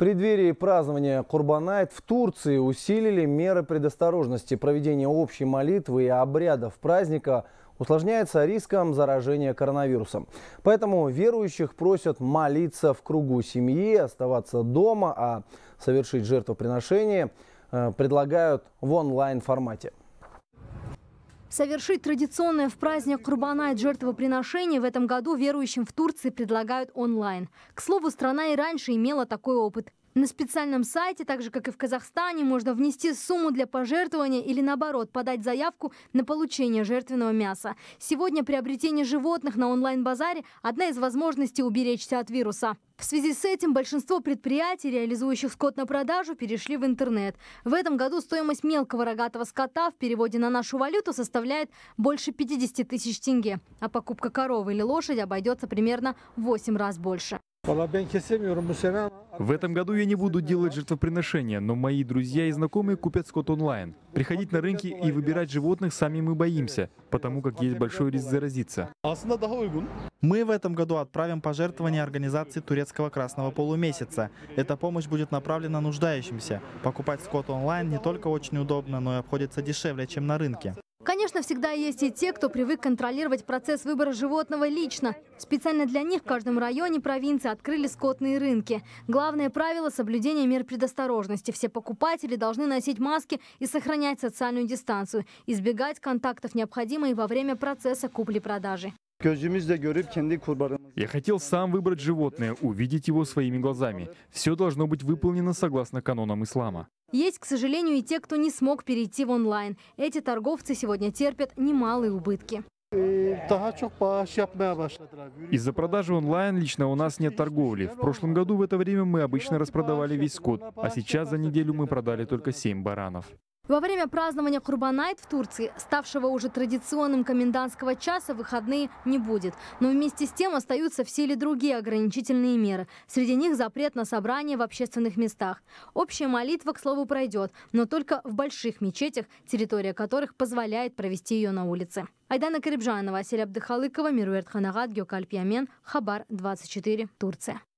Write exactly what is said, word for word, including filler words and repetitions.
В преддверии празднования Курбан-айт в Турции усилили меры предосторожности. Проведение общей молитвы и обрядов праздника усложняется риском заражения коронавирусом. Поэтому верующих просят молиться в кругу семьи, оставаться дома, а совершить жертвоприношение э, предлагают в онлайн-формате. Совершить традиционное в праздник Курбан-айт жертвоприношение в этом году верующим в Турции предлагают онлайн. К слову, страна и раньше имела такой опыт. На специальном сайте, так же как и в Казахстане, можно внести сумму для пожертвования или, наоборот, подать заявку на получение жертвенного мяса. Сегодня приобретение животных на онлайн-базаре – одна из возможностей уберечься от вируса. В связи с этим большинство предприятий, реализующих скот на продажу, перешли в интернет. В этом году стоимость мелкого рогатого скота в переводе на нашу валюту составляет больше пятидесяти тысяч тенге, а покупка коровы или лошади обойдется примерно в восемь раз больше. В этом году я не буду делать жертвоприношения, но мои друзья и знакомые купят скот онлайн. Приходить на рынки и выбирать животных сами мы боимся, потому как есть большой риск заразиться. Мы в этом году отправим пожертвование организации турецкого красного полумесяца. Эта помощь будет направлена нуждающимся. Покупать скот онлайн не только очень удобно, но и обходится дешевле, чем на рынке. Конечно, всегда есть и те, кто привык контролировать процесс выбора животного лично. Специально для них в каждом районе провинции открыли скотные рынки. Главное правило – соблюдение мер предосторожности. Все покупатели должны носить маски и сохранять социальную дистанцию. Избегать контактов необходимо и во время процесса купли-продажи. Я хотел сам выбрать животное, увидеть его своими глазами. Все должно быть выполнено согласно канонам ислама. Есть, к сожалению, и те, кто не смог перейти в онлайн. Эти торговцы сегодня терпят немалые убытки. Из-за продажи онлайн лично у нас нет торговли. В прошлом году в это время мы обычно распродавали весь скот, а сейчас за неделю мы продали только семь баранов. Во время празднования Курбан-айт в Турции, ставшего уже традиционным комендантского часа, выходные не будет. Но вместе с тем остаются в силе другие ограничительные меры. Среди них запрет на собрания в общественных местах. Общая молитва, к слову, пройдет, но только в больших мечетях, территория которых позволяет провести ее на улице. Айдана Карибжанова, Василия Абдыхалыкова, Мируэрт Ханагат, Гёкальп Ямен, Хабар двадцать четыре, Турция.